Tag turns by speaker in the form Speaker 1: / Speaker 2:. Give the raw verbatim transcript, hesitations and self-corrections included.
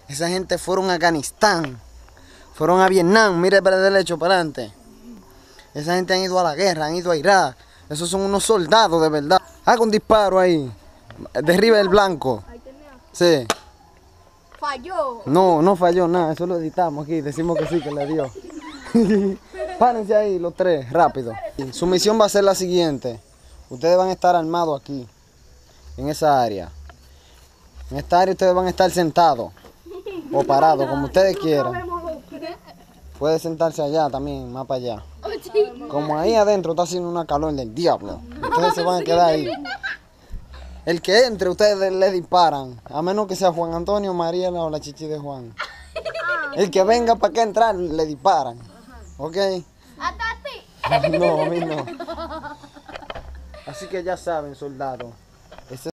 Speaker 1: Esa gente fueron a Afganistán, fueron a Vietnam, mire para el derecho, para adelante. Esa gente han ido a la guerra, han ido a Irak. Esos son unos soldados de verdad. Haga un disparo ahí. Derriba el blanco. Sí.
Speaker 2: Falló.
Speaker 1: No, no falló nada. Eso lo editamos aquí. Decimos que sí, que le dio. Párense ahí los tres, rápido. Su misión va a ser la siguiente. Ustedes van a estar armados aquí, en esa área. En esta área ustedes van a estar sentados o parados, como ustedes quieran. Puede sentarse allá también, más para allá. Como ahí adentro está haciendo una calor del diablo. Ustedes se van a quedar ahí. El que entre, ustedes le disparan. A menos que sea Juan Antonio, Mariela o la chichi de Juan. El que venga para acá entrar, le disparan. ¿Ok?
Speaker 2: Hasta a ti.
Speaker 1: No, a mí no. Así que ya saben, soldados.